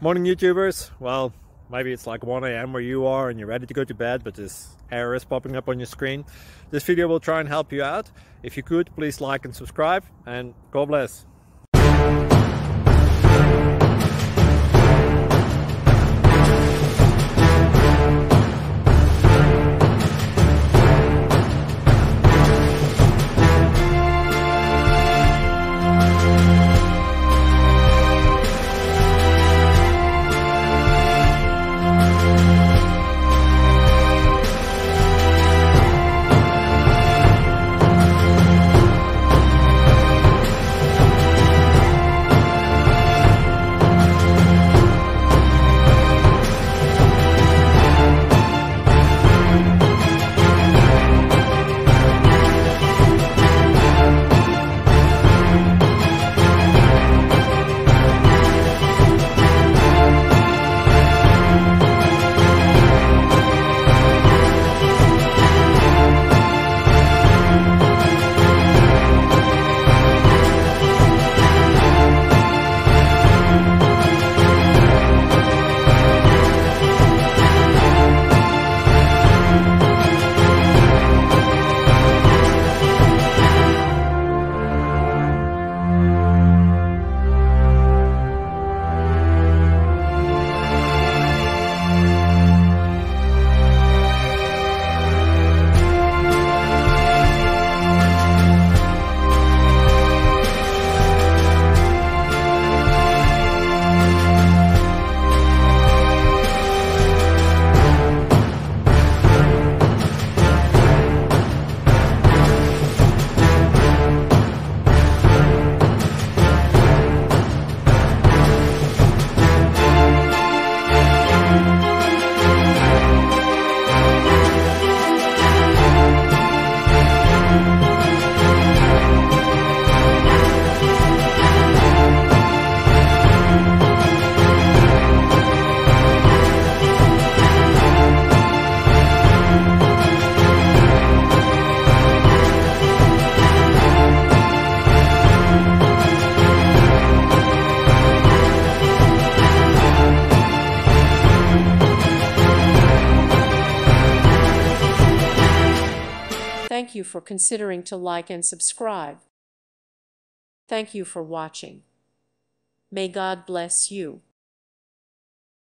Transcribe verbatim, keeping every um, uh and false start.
Morning YouTubers. Well, maybe it's like one A M where you are and you're ready to go to bed, but this error is popping up on your screen. This video will try and help you out. If you could, please like and subscribe, and God bless. Thank you for considering to like and subscribe. Thank you for watching. May God bless you.